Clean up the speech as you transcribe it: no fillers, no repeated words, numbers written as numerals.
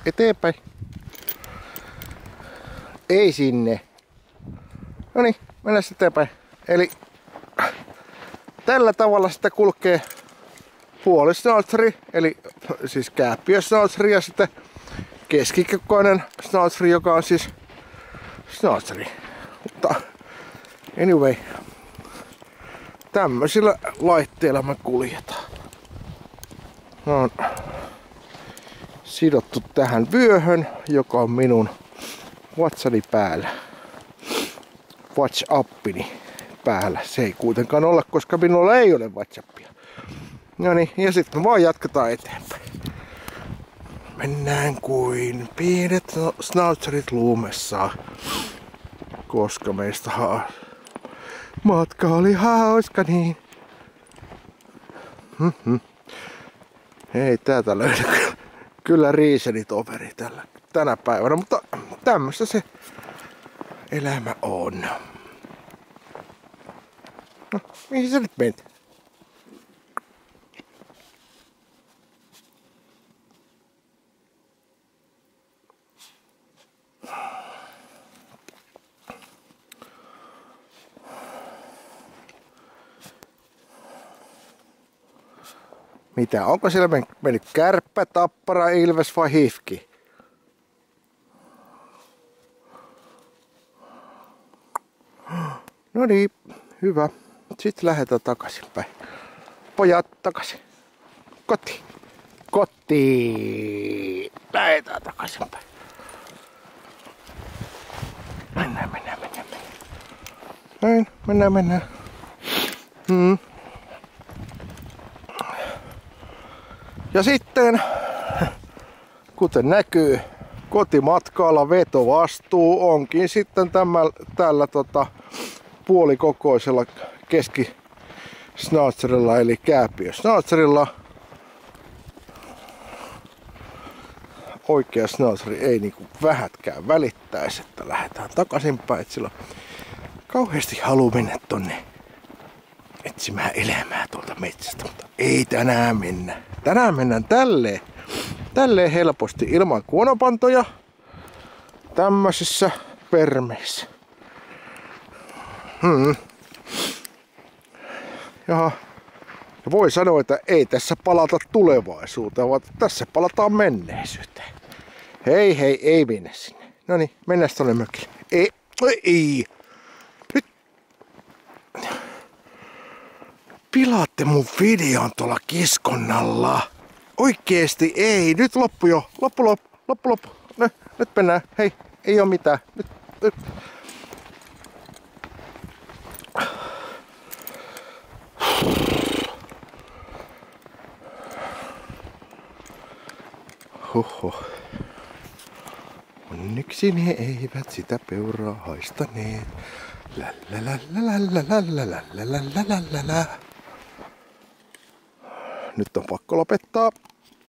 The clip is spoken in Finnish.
Eteenpäin. Ei sinne. Noniin, mennään sitten eteenpäin. Eli tällä tavalla sitä kulkee puolischnauzeri, eli siis kääppiöschnauzeri ja sitten keskikokoinen schnauzeri, joka on siis schnauzeri. Mutta anyway, tämmöisillä laitteilla me kuljetaan. Ne on sidottu tähän vyöhön, joka on minun WhatsAppini päällä. WhatsAppini päällä. Se ei kuitenkaan ole, koska minulla ei ole WhatsAppia. No niin, ja sitten me vaan jatketaan eteenpäin. Mennään kuin pienet schnauzzerit luumessa, koska meistä matka oli hauska niin. Ei täältä löydä kyllä riisenitoveri tänä päivänä, mutta tämmöistä se elämä on. No, mihin sä nyt menit? Mitä? Onko siellä mennyt kärppä, tappara, ilves vai hifki? No niin, hyvä. Sitten lähdetään takaisinpäin. Pojat takaisin. Kotiin. Kotiin. Lähdetään takaisinpäin. Mennään. Näin, mennään. Ja sitten, kuten näkyy, kotimatkalla vetovastuu onkin sitten tällä puolikokoisella keskischnauzerilla eli kääpiöschnauzerilla. Oikea schnauzeri ei niinku vähätkään välittäisi, että lähdetään takaisinpäin, et sillä kauheasti haluu mennä tonne etsimään elämää tuolta metsästä, mutta ei tänään mennä. Tänään mennään tälleen helposti ilman kuonopantoja tämmöisissä vermeissä. Ja voi sanoa, että ei tässä palata tulevaisuuteen, vaan tässä palataan menneisyyteen. Hei, ei mennä sinne. Noniin, mennään tonne mökille. Ei. Nyt pilaatte mun videon tuolla kiskonnalla. Oikeesti ei. Nyt loppu jo. Loppu. Nyt mennään. Hei, ei oo mitään. Nyt. Huhhuh. Onneksi ne eivät sitä peuraa haistaneet. Nyt on pakko lopettaa.